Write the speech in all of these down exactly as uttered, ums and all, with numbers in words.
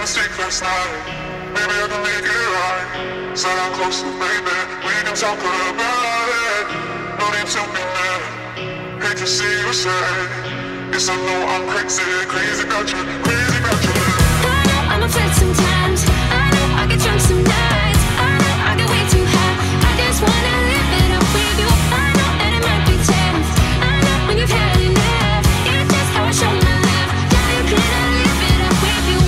mistake last night. Maybe I can make it right. Sit down closer, baby. We can talk about it. No need to be mad. Hate to see you sad. Yes, I know I'm crazy, crazy about you, crazy about you. I know I'm a flirt sometimes. I know I get drunk some nights. I know I get way too high. I just wanna live it up with you. I know that it might be tense. I know when you've had enough. It's just how I show my love. Yeah, you cannot live it up with you.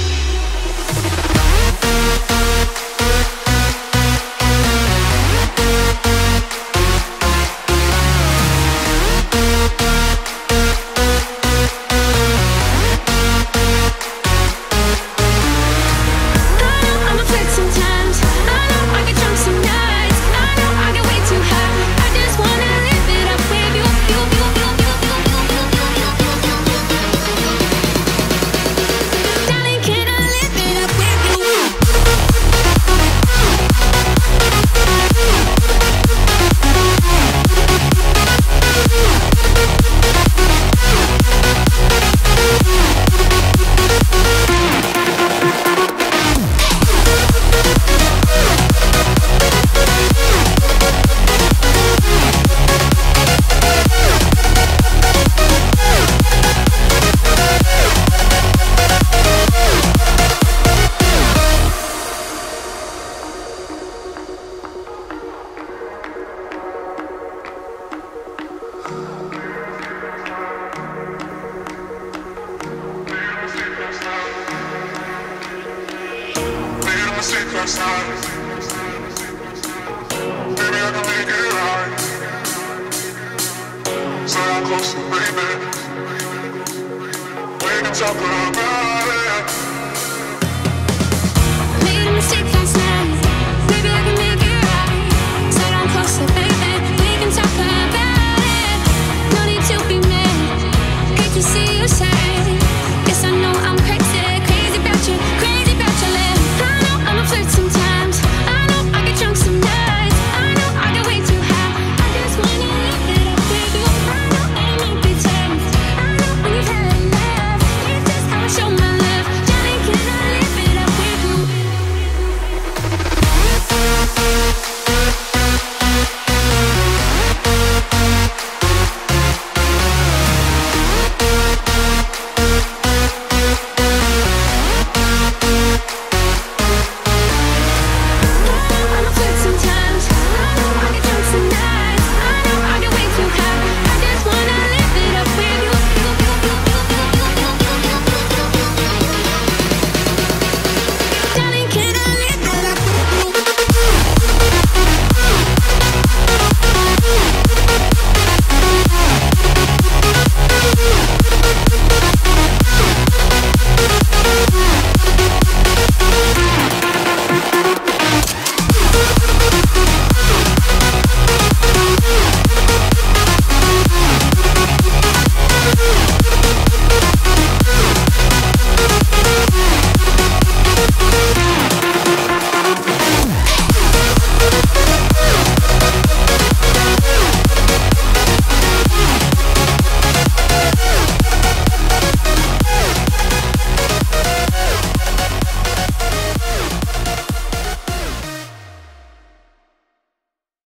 Mistake last night. Maybe I can make it right. Sit down closer, baby. We can talk about it. Made a mistake last night. Maybe I can make it right. Sit down closer, baby. We can talk about it. No need to be mad. Hate to see you sad.